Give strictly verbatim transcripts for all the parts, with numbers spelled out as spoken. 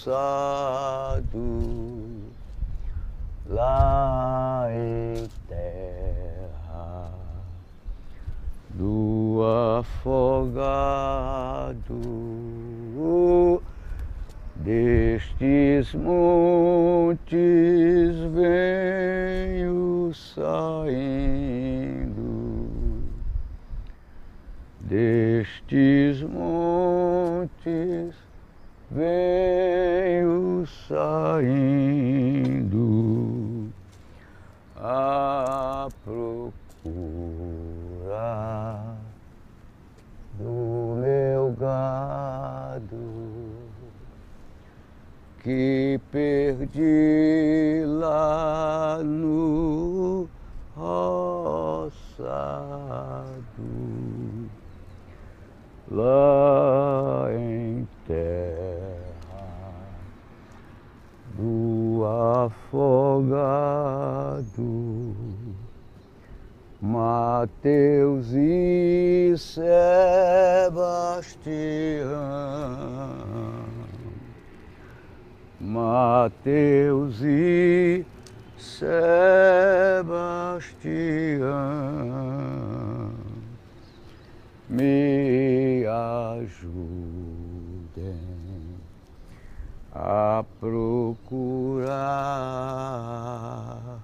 lá em terra do afogado. Destes montes venho saindo, destes montes venho saindo à procura do meu gado que perdi lá no roçado, lá em terra do afogado. Mateus e Sebastião, Mateus e Sebastião, me ajudem a procurar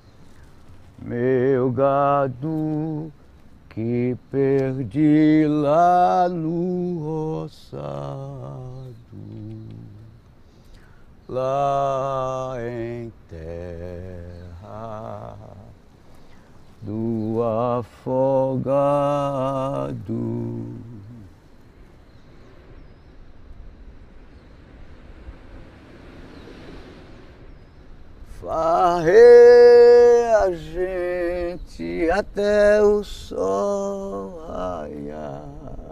meu gado que perdi lá no roçado, lá em terra do afogado. Varrei a gente até o sol raiar,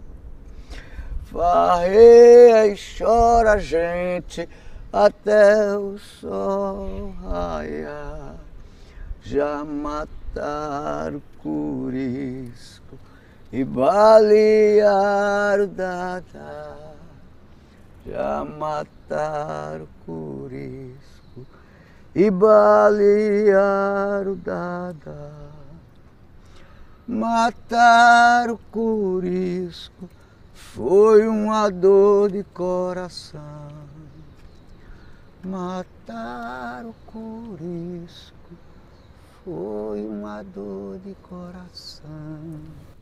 varrei e chora a gente até o sol raiar. Já mataram curisco e balearam Dadá, já mataram curisco e balearam Dadá, mataram curisco, foi uma dor de coração. Mataram curisco, foi uma dor de coração.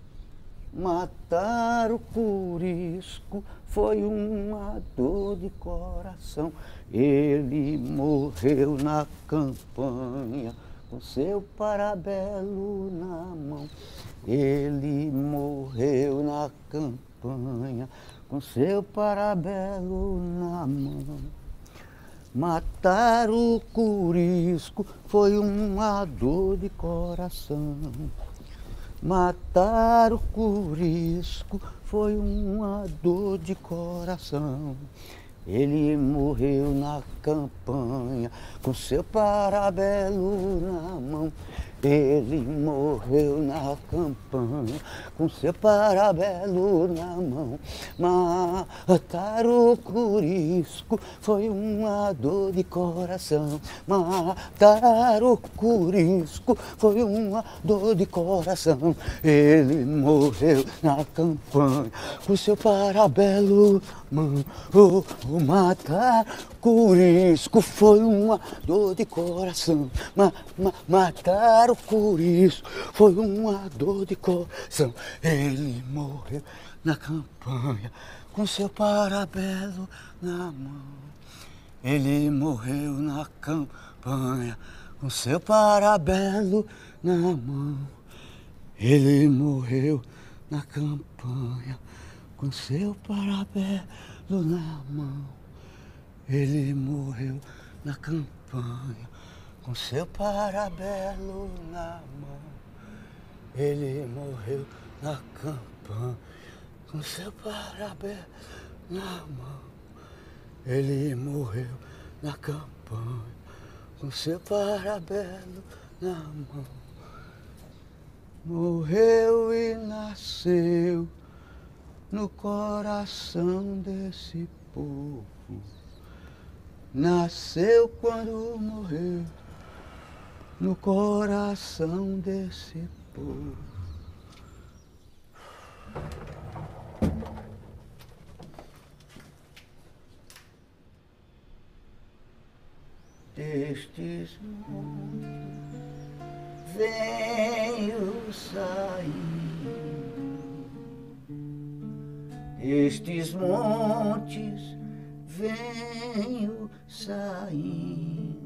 Mataram curisco, foi uma dor de coração. Ele morreu na campanha, com seu parabelo na mão. Ele morreu na campanha, com seu parabelo na mão. Mataram o curisco, foi uma dor de coração. Mataram o curisco, foi uma dor de coração. Ele morreu na campanha, com seu parabelo na mão. Ele morreu na campanha, com seu parabelo na mão. Mataram o curisco, foi uma dor de coração. Mataram o curisco, foi uma dor de coração. Ele morreu na campanha, com seu parabelo na mão. Oh, oh, mataram curisco, foi uma dor de coração. Ma, ma, mataram curisco, foi uma dor de coração. Ele morreu na campanha, com seu parabelo na mão. Ele morreu na campanha, com seu parabelo na mão. Ele morreu na campanha, com seu parabelo na mão. Ele morreu na campanha, com seu parabelo na mão. Ele morreu na campanha, com seu parabelo na mão. Ele morreu na campanha, com seu parabelo na mão. Morreu e nasceu no coração desse povo. nasceu quando morreu no coração desse povo. Destes mundos venho sair, destes montes venho saindo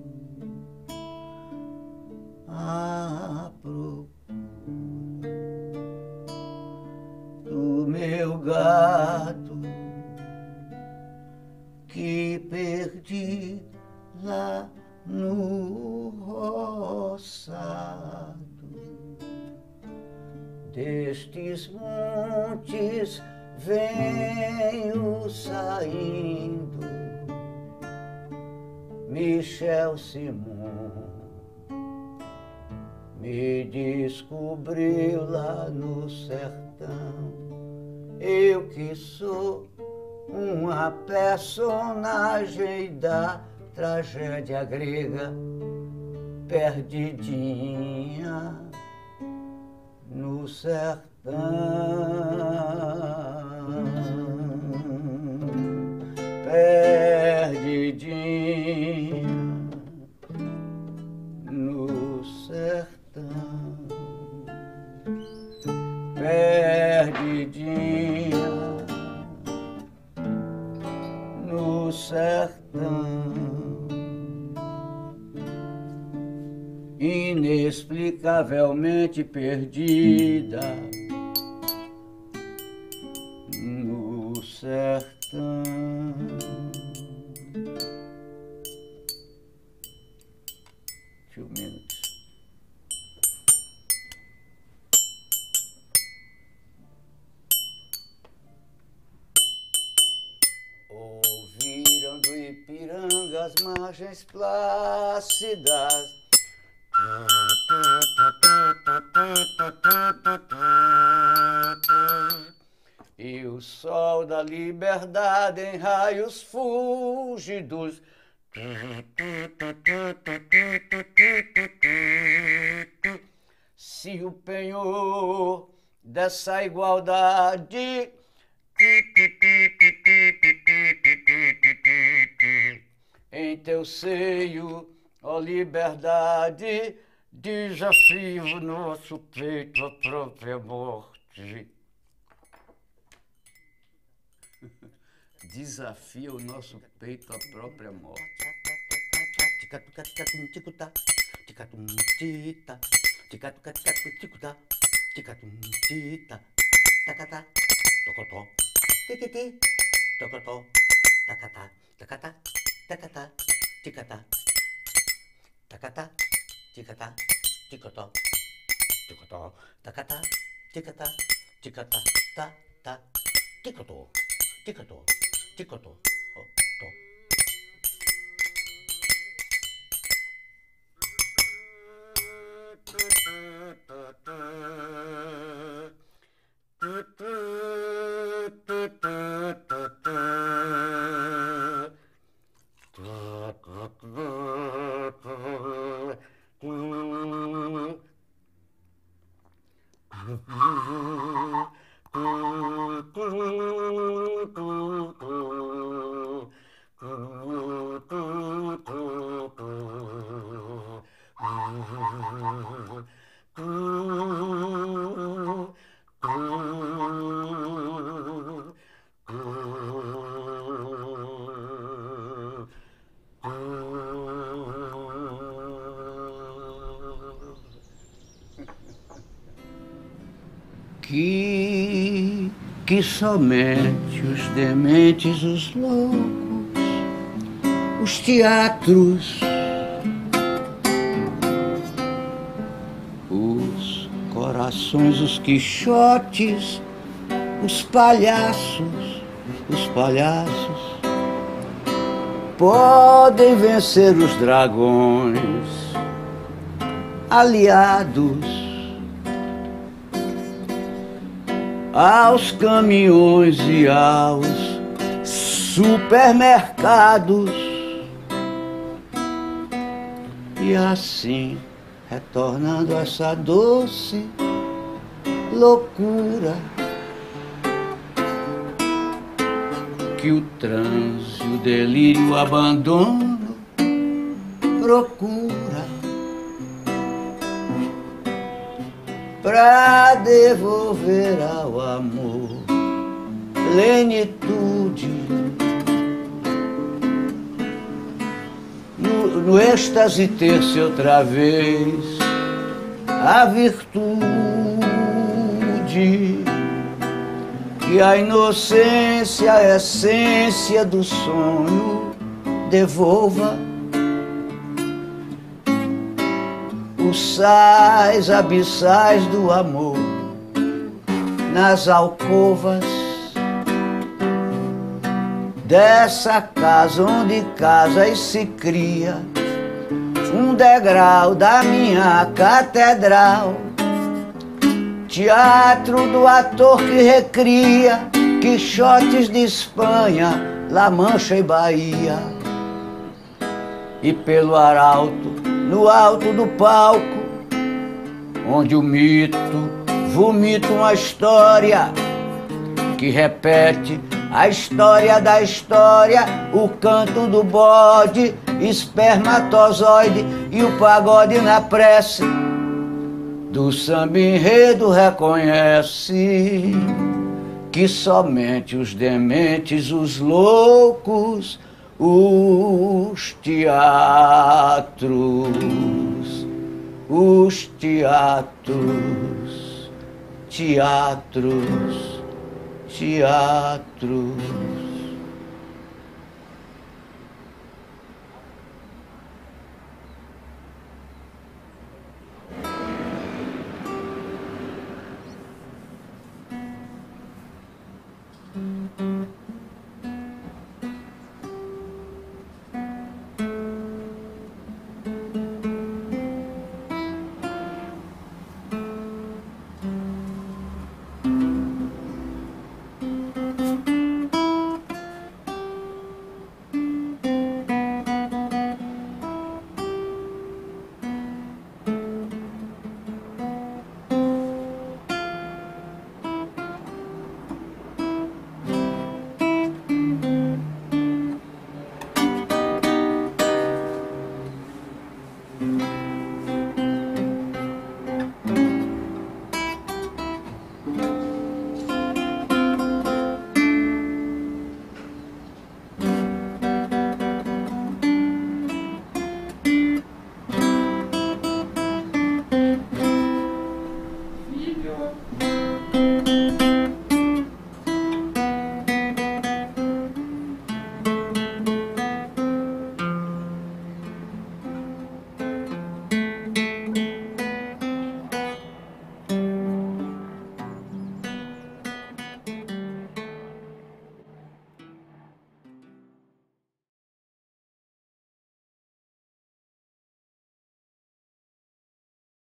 à procura do meu gato que perdi lá no roçado. Destes montes venho saindo, Michel Simon me descobriu lá no sertão. Eu que sou uma personagem da tragédia grega, perdidinha no sertão. Perdidinha no sertão. Perdidinha no sertão. Inexplicavelmente perdida no sertão. Few minutes. Ouviram do Ipiranga as margens plácidas, e o sol da liberdade em raios fúlgidos se o penhor dessa igualdade em teu seio, ó liberdade, desafio o nosso peito à própria morte. Desafia o nosso peito à própria morte. Tocotó, tiquiti, tocotó, tacatá, tacatá, tacatá, ticatá, tacatá, ticatá, ticotó, ticotó, tacatá, ticatá, ticatá, tá, tá, ticotó, ticotó, ticotó, ó, tó. Que, que somente os dementes, os loucos, os teatros, os corações, os quixotes, os palhaços, os palhaços podem vencer os dragões aliados aos caminhões e aos supermercados. E assim, retornando essa doce loucura que o transe, o delírio, o abandono procura pra devolver ao amor plenitude. No, no êxtase ter-se outra vez a virtude que a inocência, a essência do sonho devolva os sais abissais do amor nas alcovas dessa casa onde casa e se cria um degrau da minha catedral, teatro do ator que recria Quixotes de Espanha, La Mancha e Bahia. E pelo arauto, no alto do palco, onde o mito vomita uma história que repete a história da história, o canto do bode, espermatozoide e o pagode na prece do samba enredo reconhece que somente os dementes, os loucos, os teatros, os teatros, teatros, teatros.